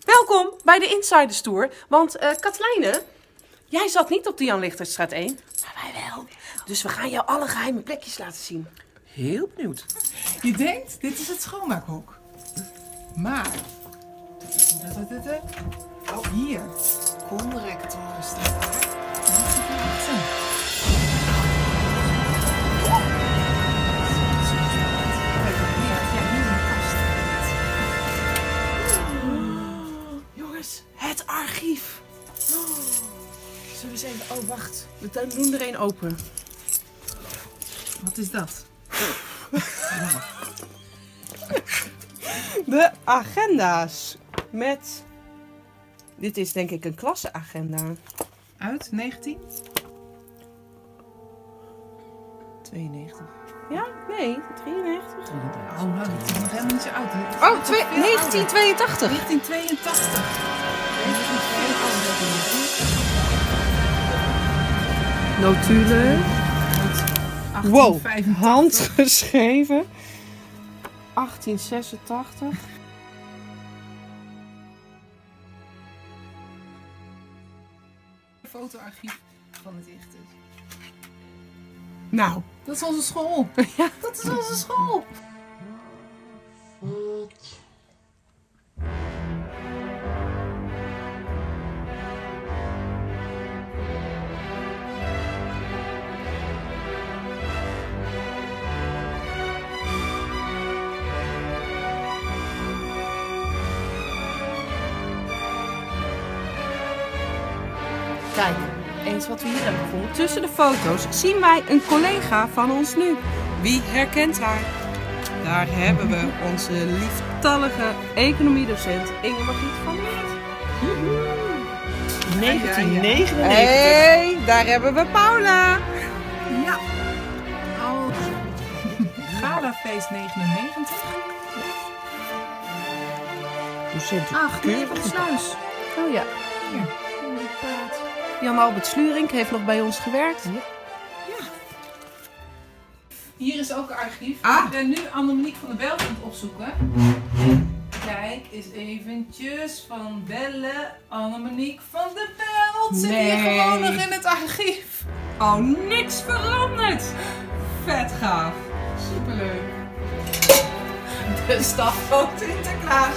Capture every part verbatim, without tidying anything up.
Welkom bij de Insiders Tour. Want uh, Katelijne, jij zat niet op de Jan Lichterstraat één, maar wij wel. Dus we gaan jou alle geheime plekjes laten zien. Heel benieuwd. Je denkt, dit is het schoonmaakhok. Maar... Oh, hier. Conrector staat daar. Jongens, het archief. Zullen we eens even... Oh, wacht. We doen er één open. Wat is dat? De agenda's. Met... Dit is denk ik een klasseagenda. Uit negentien? tweeënnegentig. Ja? Nee, drieënnegentig. Oh, nou, dat is nog helemaal niet zo oud. Oh, negentien tweeëntachtig. negentien tweeëntachtig. Notulen. Wow, handgeschreven. achttien zesentachtig. Fotoarchief van het Ichthus. Nou, dat is onze school. Ja, dat is onze school. Kijk, eens wat we hier hebben gevonden. Tussen de foto's zien wij een collega van ons nu. Wie herkent haar? Daar hebben we onze lieftallige economiedocent Inge Margriet van Weert. negentien negenennegentig. Hé, hey, daar hebben we Paula. Ja. Oh. Galafeest negenennegentig. Ach, nee, van de Sluis. Oh ja. Hier. Jan-Albert Slurink heeft nog bij ons gewerkt. Ja. Ja. Hier is ook een archief. Ah. Ik ben nu Annemonique van der Belt aan het opzoeken. Kijk eens eventjes van bellen. Annemonique van der Belt zit Nee. hier gewoon nog in het archief. Oh, niks veranderd. Vet gaaf. Superleuk. De staf van Sinterklaas.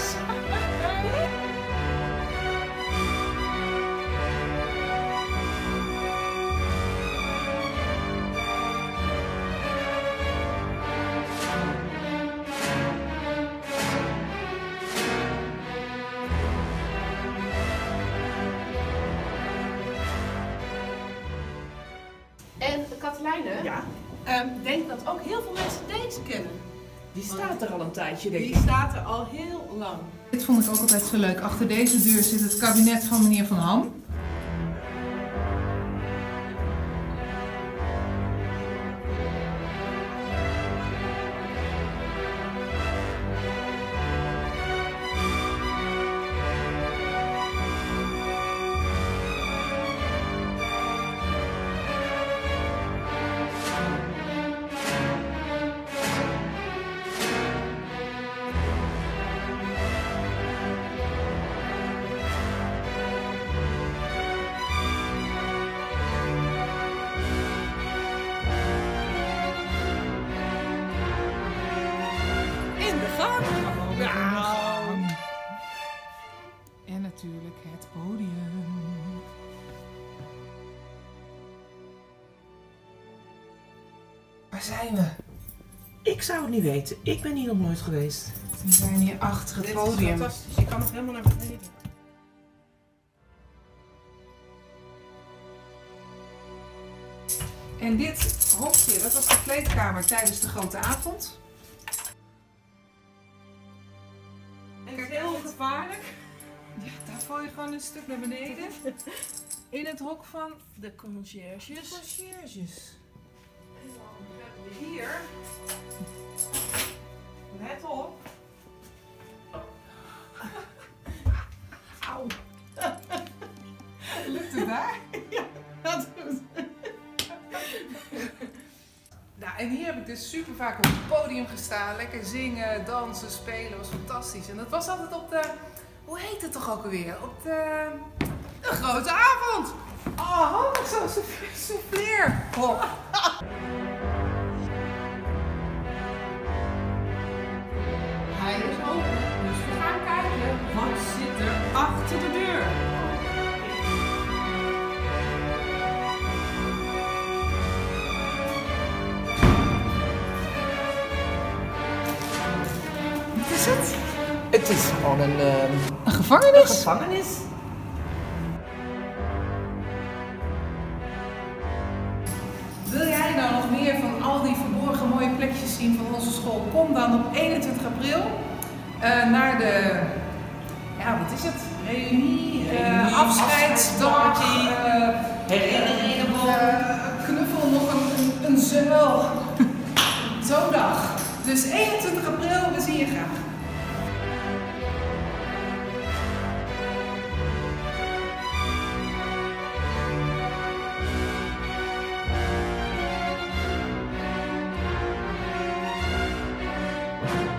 En Katelijne, Ja. um, denk dat ook heel veel mensen deze kennen. Die staat er al een tijdje, denk ik. Die staat er al heel lang. Dit vond ik ook altijd zo leuk. Achter deze deur zit het kabinet van meneer Van Ham. Nou. En natuurlijk het podium. Waar zijn we? Ik zou het niet weten. Ik ben hier nog nooit geweest. We zijn hier achter het Dit podium. is fantastisch. Je kan nog helemaal naar beneden. En dit hokje, dat was de kleedkamer tijdens de grote avond. En het is heel gevaarlijk. Ja, daar val je gewoon een stuk naar beneden. In het hok van De conciërges. conciërges. En dan hebben we hier. Let op. Auw. Lukt het daar? Ja, dat doet het. Nou, en hier heb ik dus super vaak op het podium gestaan. Lekker zingen, dansen, spelen. Was fantastisch. En dat was altijd op de hoe heet het toch ook alweer? Op de, de grote avond. Oh, handig zo'n souffleer. Oh. Hij is open, dus we gaan kijken. Wat zit er achter de deur? Wat is het? Het is gewoon een, uh, Een gevangenis? een gevangenis. Wil jij nou nog meer van al die verborgen mooie plekjes zien van onze school? Kom dan op eenentwintig april uh, naar de, ja wat is het? Reunie, uh, afscheidsdag, uh, Herinneringen. uh, knuffel nog een, een, een zeul. Zo'n dag. Dus eenentwintig april, we zien je graag. Thank you.